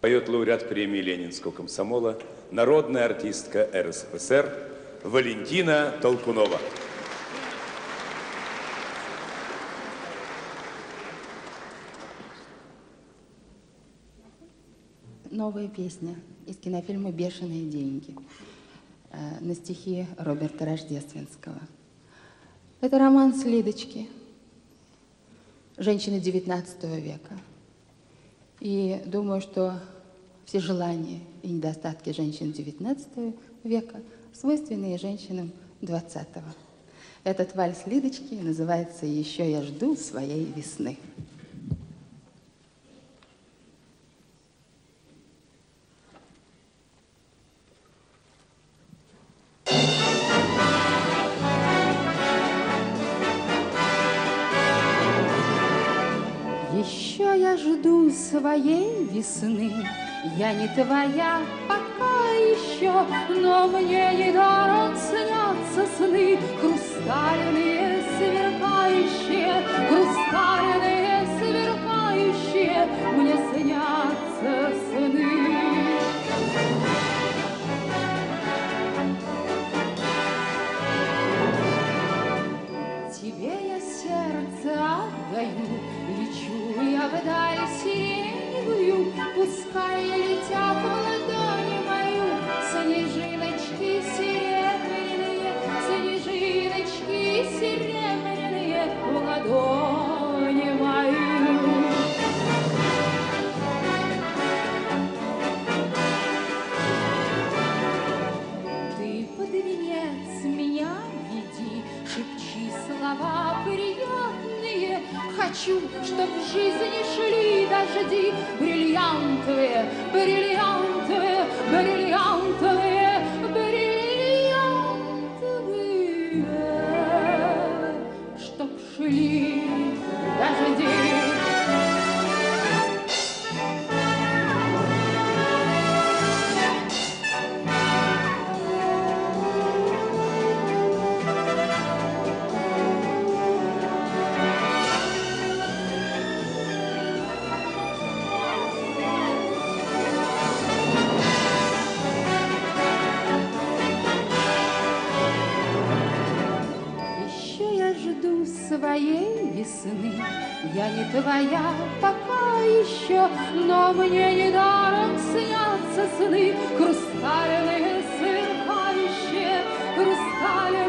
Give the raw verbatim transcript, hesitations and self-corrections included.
Поет лауреат премии Ленинского комсомола, народная артистка эр эс эф эс эр Валентина Толкунова. Новая песня из кинофильма «Бешеные деньги» на стихи Роберта Рождественского. Это романс Лидочки, женщины девятнадцатого века. И думаю, что все желания и недостатки женщин девятнадцатого века свойственные женщинам двадцатого. Этот вальс Лидочки называется «Еще я жду своей весны». Еще я жду своей весны, я не твоя пока еще, но мне недаром снятся сны, хрустальные, сверкающие, хрустальные, сверкающие, мне снятся сны. Тебе я сердце отдаю, лечу я вдаль сиреневую, пускай летят в ладони мою снежиночки серебряные, снежиночки серебряные в ладони мою. Ты под венец меня веди, шепчи слова приятные. Хочу, чтоб в жизни шли дожди бриллиантовые, бриллиантовые, бриллиантовые, бриллиантовые, чтоб шли дожди. Своей весны я не твоя пока еще, но мне недаром снятся сны, хрустальные, сверкающие, хрустальные.